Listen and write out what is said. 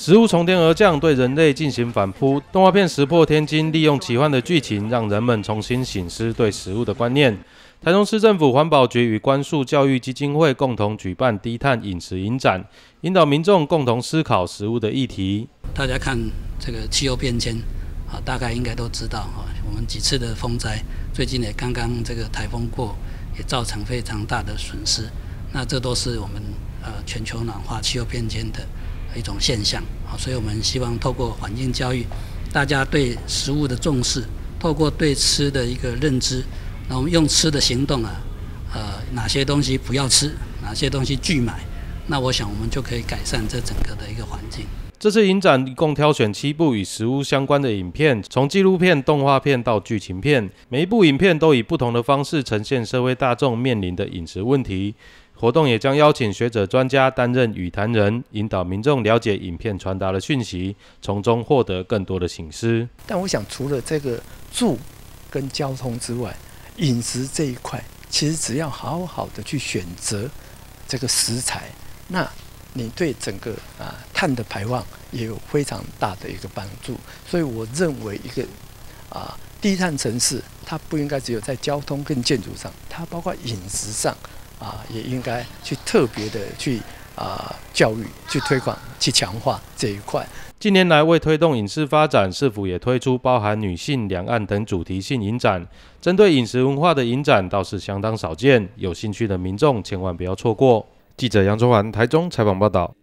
食物从天而降，对人类进行反扑。动画片《石破天惊》利用奇幻的剧情，让人们重新省思对食物的观念。台中市政府环保局与关树教育基金会共同举办低碳饮食影展，引导民众共同思考食物的议题。 大家看这个气候变迁大概应该都知道我们几次的风灾，最近也刚刚这个台风过，也造成非常大的损失。那这都是我们全球暖化、气候变迁的一种现象所以我们希望透过环境教育，大家对食物的重视，透过对吃的一个认知，那我们用吃的行动哪些东西不要吃，哪些东西拒买，那我想我们就可以改善这整个的一个环境。 这次影展一共挑选7部与食物相关的影片，从纪录片、动画片到剧情片，每一部影片都以不同的方式呈现社会大众面临的饮食问题。活动也将邀请学者专家担任语坛人，引导民众了解影片传达的讯息，从中获得更多的省思。 但我想，除了这个住跟交通之外，饮食这一块，其实只要好好的去选择这个食材，那你对整个碳的排放也有非常大的一个帮助。所以我认为一个低碳城市，它不应该只有在交通跟建筑上，它包括饮食上也应该去特别的去教育、去推广、去强化这一块。 近年来，为推动饮食发展，市府也推出包含女性、两岸等主题性影展。针对饮食文化的影展倒是相当少见，有兴趣的民众千万不要错过。记者杨卓环台中采访报道。